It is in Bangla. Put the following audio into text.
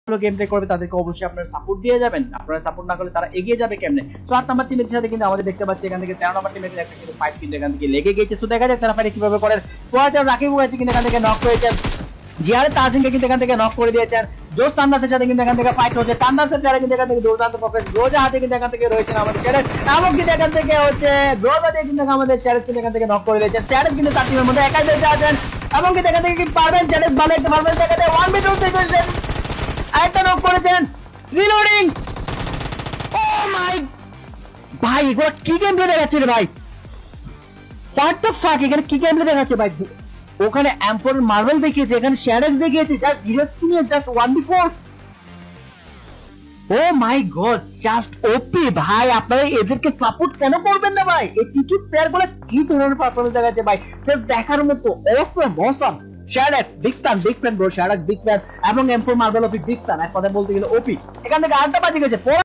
গেম প্লে করবে তাদেরকে অবশ্যই আপনারা সাপোর্ট দিয়ে যাবেন। আপনারা সাপোর্ট না করলে তারা এগিয়ে যাবে কেমনে? সো 8 নাম্বার টিমের সাথে কিন্তু আমাদের দেখতে পাচ্ছি এখান থেকে 13 নাম্বার টিমের একটা কিন্তু ফাইট কিন্তু এখান থেকে লেগে গেছে। সো দেখা যাক তারা ফাইট কিভাবে করে। পয়েন্টার রাকিব ওয়াইটি কিন্তু এখান থেকে নক করেছেন, জিয়ারে তাজিমকে কিন্তু এখান থেকে নক করে দিয়েছেন। জোস তান্দাসের সাথে কিন্তু এখান থেকে ফাইট হচ্ছে, তান্দাসের প্লেয়ার কিন্তু এখান থেকে দুর্দান্ত পারফরম্যান্স, রোজা হাতে কিন্তু এখান থেকে রয়েছেন আমাদের শেরেস, এবং কিন্তু এখান থেকে হচ্ছে রোজা দিয়ে কিন্তু আমাদের শেরেস কিন্তু এখান থেকে নক করে দিয়েছে। শেরেস কিন্তু তার টিমের মধ্যে একাই বেঁচে আছেন, এবং কিন্তু এখান থেকে কি পারবেন শেরেস ভালো একটা পারবেন, এখানে 1v2 সিচুয়েশন একটা নক করেছেন। রিলোডিং, ও মাই ভাই, এগুলো কি গেম প্লে দেখাচ্ছে রে ভাই, হোয়াট দ্য ফাক, এখানে কি গেম প্লে দেখাচ্ছে ভাই? ওখানে M4 মার্বেল দেখিয়েছে, এখানে শ্যাডেক্স দেখিয়েছে, জাস্ট 0 নিয়ে just 1v4। Oh my god, just OP ভাই। আপনারা এদেরকে সাপোর্ট কেন করবেন না ভাই? এই টিচু প্লেয়ার গুলো কি ধরনের পারফরম্যান্স দেখাচ্ছে ভাই, জাস্ট দেখার মতো। Awesome awesome, Shadex big fan bro, Shadex big fan, এবং M4 মার্বেল ওপি বিগ ফ্যান। এক কথা বলতে গেলে ওপি। এখান থেকে আরেকটা বাজে গেছে।